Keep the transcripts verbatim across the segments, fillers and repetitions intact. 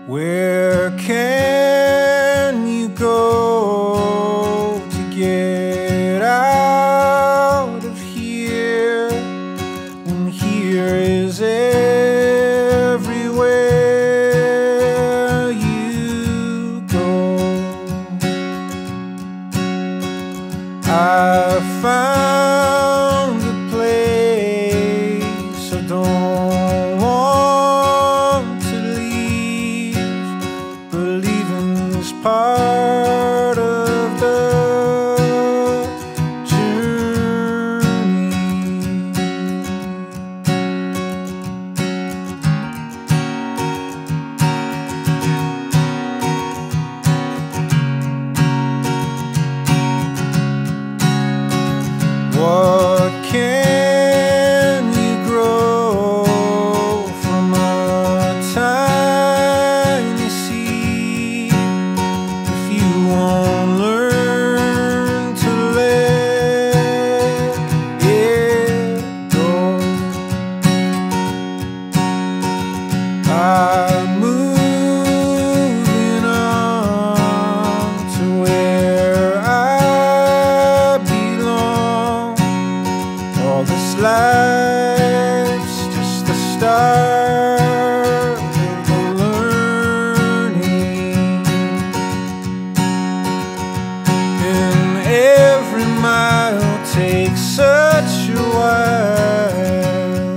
Where can you go to get out of here when here is everywhere you go? I found a place I don't want to leave, but leaving's part of the journey. What can you grow from a tiny seed if you won't learn to let it go? I'm moving on to where I belong. All this life's just the start of the learning, and every mile takes such a while,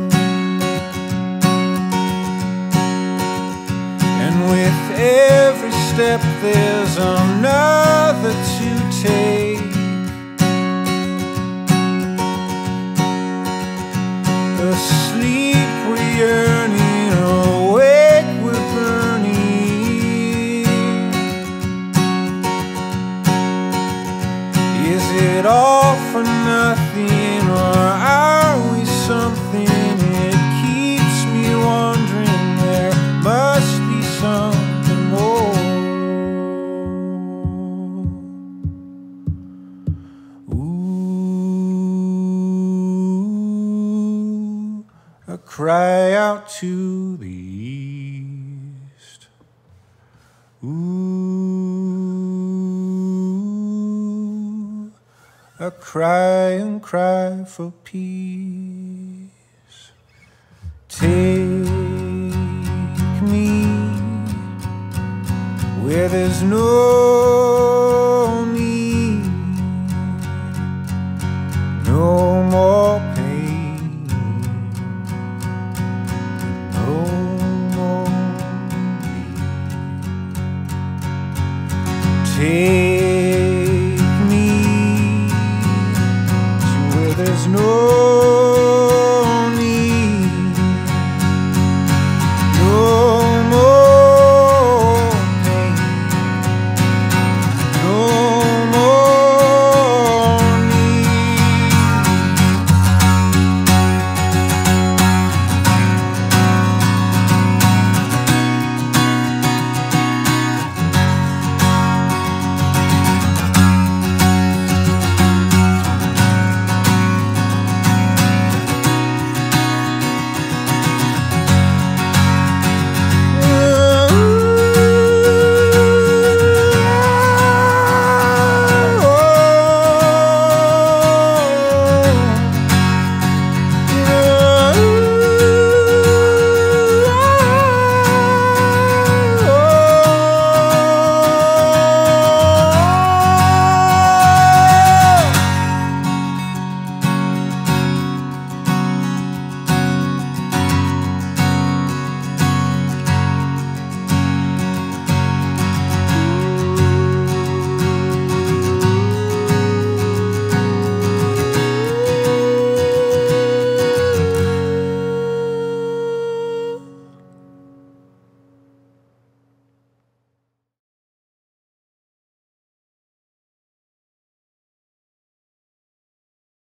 and with every step there's another to take. Asleep we're yearning, awake we're burning. Is it all for nothing, or are we something? It keeps me wondering, there must be something more. Ooh, I cry out to the east. Ooh, I cry and cry for peace. Take me where there's no need, no more pain, no more need. Take